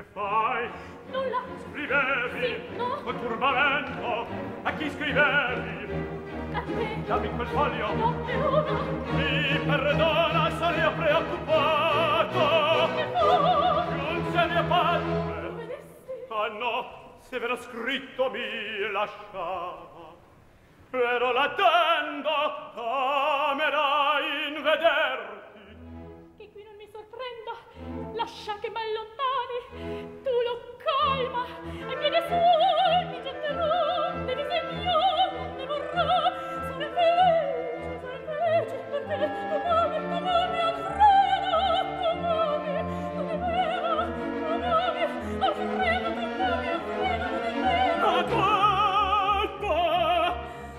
Che fai? Nulla. Scrivevi? Sì, no. Con turbamento? A chi scrivevi? A te. Dammi quel foglio. No, è uno. Mi perdona, sono io preoccupato. Che fu? Non c'è mia parte. Vedessi. Ah no, se ve l'ho scritto mi lasciava. Però l'attendo, camera in vederti. Che qui non mi sorprenda, lascia che m'allontani, tu lo calma, ai piedi suoi mi getterò, ne disegno, ne vorrò, sono felice, perché t'amami, Alfredo, t'amami, non è vero, t'amami, Alfredo, t'amami, Alfredo, non è vero. Ascolta,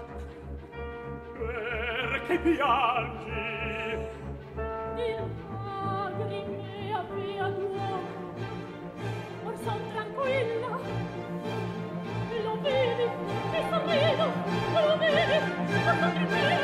perché piangi? Di lagrime avea d'uomo, or son tranquilla. Lo vedi, mi sorrido, lo vedi, lo son tranquilla.